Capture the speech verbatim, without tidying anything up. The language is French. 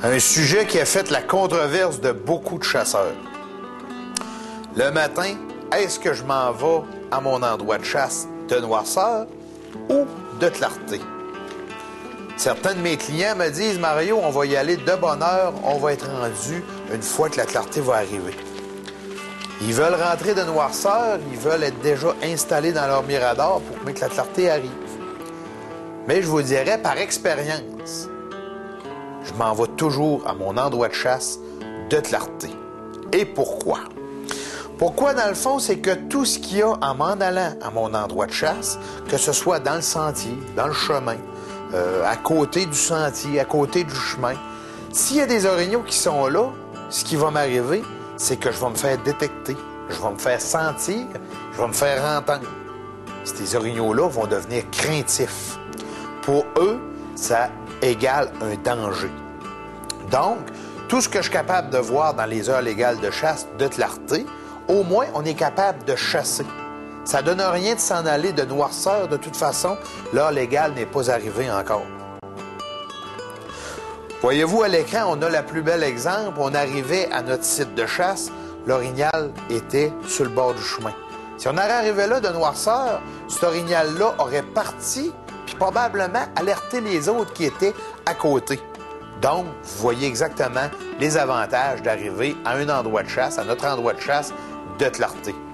Un sujet qui a fait la controverse de beaucoup de chasseurs. Le matin, est-ce que je m'en vais à mon endroit de chasse de noirceur ou de clarté? Certains de mes clients me disent « Mario, on va y aller de bonne heure, on va être rendu une fois que la clarté va arriver. » Ils veulent rentrer de noirceur, ils veulent être déjà installés dans leur mirador pour que la clarté arrive. Mais je vous dirais par expérience, je m'en vais toujours à mon endroit de chasse de clarté. Et pourquoi? Pourquoi, dans le fond, c'est que tout ce qu'il y a en m'en allant à mon endroit de chasse, que ce soit dans le sentier, dans le chemin, euh, à côté du sentier, à côté du chemin, s'il y a des orignaux qui sont là, ce qui va m'arriver, c'est que je vais me faire détecter, je vais me faire sentir, je vais me faire entendre. Ces orignaux-là vont devenir craintifs. Pour eux, ça égale un danger. Donc, tout ce que je suis capable de voir dans les heures légales de chasse de clarté, au moins, on est capable de chasser. Ça donne rien de s'en aller de noirceur. De toute façon, l'heure légale n'est pas arrivée encore. Voyez-vous, à l'écran, on a le plus bel exemple. On arrivait à notre site de chasse, l'orignal était sur le bord du chemin. Si on aurait arrivé là de noirceur, cet orignal-là aurait parti puis probablement alerté les autres qui étaient à côté. Donc, vous voyez exactement les avantages d'arriver à un endroit de chasse, à notre endroit de chasse de clarté.